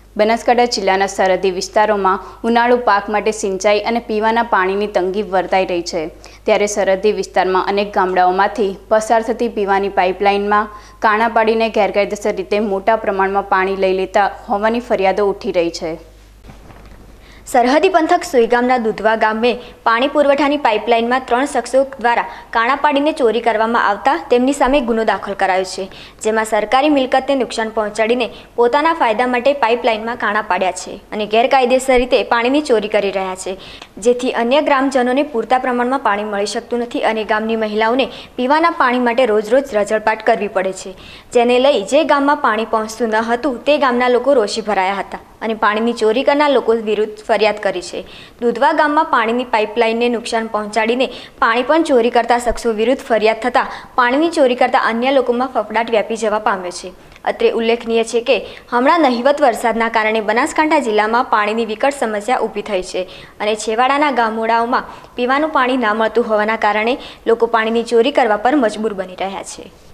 બનાસકાંઠા જિલ્લાના સરહદી વિસ્તારોમાં ઉનાળુ પાક માટે સિંચાઈ અને પીવાના પાણીની તંગી વર્તાઈ રહી છે। ત્યારે સરહદી વિસ્તારમાં અનેક ગામડાઓમાંથી પસાર થતી પીવાની પાઇપલાઇનમાં કાણા પાડીને ગેરકાયદેસર રીતે મોટા પ્રમાણમાં પાણી લઈ લેતા હોવાની ફરિયાદો ઉઠી રહી છે। સરહદી પંથક સુઈગામના દુધવા ગામે પાણી પુરવઠાની પાઇપલાઇનમાં 3 શખ્સો દ્વારા કાણા પાડીને ચોરી કરવામાં આવતા તેમની સામે ગુનો દાખલ કરાયો છે, જેમાં સરકારી મિલકતને નુકસાન પહોંચાડીને પોતાના ફાયદા માટે પાઇપલાઇનમાં કાણા પાડ્યા છે અને ગેરકાયદેસર રીતે પાણીની ચોરી કરી રહ્યા છે, જેથી અન્ય ગ્રામજનોને પૂરતા પ્રમાણમાં પાણી મળી શકતું નથી અને ગામની મહિલાઓને પીવાના પાણી માટે રોજ રજળપાટ કરવી પડે છે, જેને લઈ જે ગામમાં પાણી પહોંચતું ન હતું તે ગામના લોકો રોષી ભરાયા હતા અને પાણીની ચોરી કરનાર લોકો વિરુદ્ધ ફરિયાદ કરી છે। દુધવા ગામમાં પાણીની પાઇપલાઇનને નુકસાન પહોંચાડીને પાણી પણ ચોરી કરતા શખ્સો વિરુદ્ધ ફરિયાદ થતાં પાણીની ચોરી કરતા અન્ય લોકોમાં ફફડાટ વ્યાપી જવા પામ્યો છે। અત્રે ઉલ્લેખનીય છે કે હમણાં નહિવત વરસાદના કારણે બનાસકાંઠા જિલ્લામાં પાણીની વિકટ સમસ્યા ઊભી થઈ છે અને છેવાડાના ગામોડાઓમાં પીવાનું પાણી ના મળતું હોવાના કારણે લોકો પાણીની ચોરી કરવા પર મજબૂર બની રહ્યા છે।